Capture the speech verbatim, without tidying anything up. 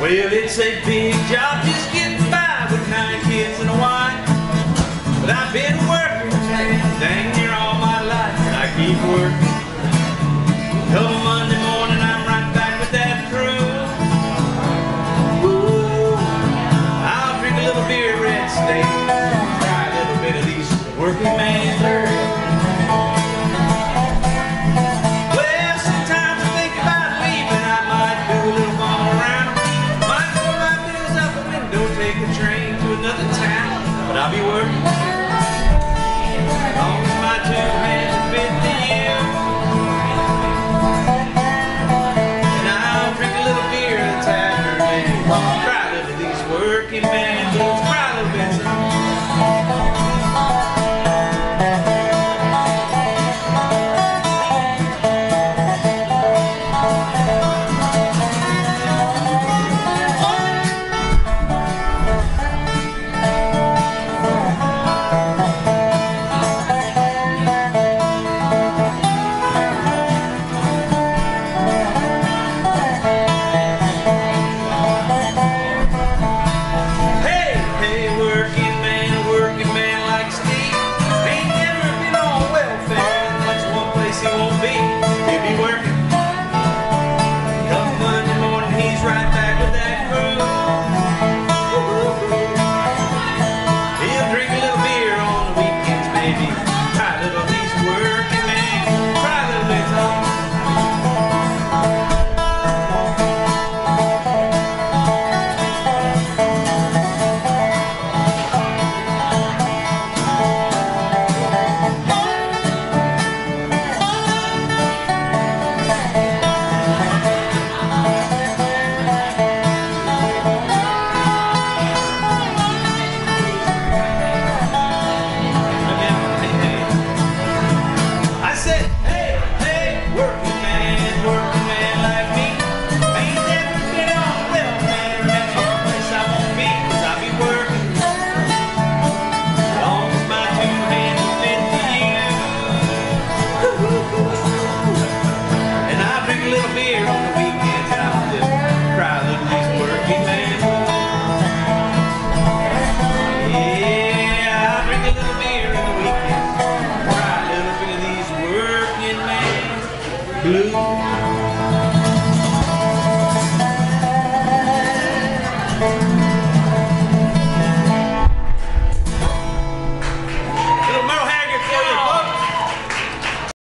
Well, it's a big job just getting by with nine kids and a wife. But I've been working, man, dang near all my life, and I keep working. Come Monday morning, I'm right back with that crew. Woo! I'll drink a little beer, red steak, try a little bit of these working man's earth. Well, sometimes I think about leaving. I might do a little bum around. Might go my bills out the window, take a train to another town. But I'll be working as long as my two hands fit the you. And I'll drink a little beer at the tavern and cry a little of these working man blues, cry a little bit. Blue.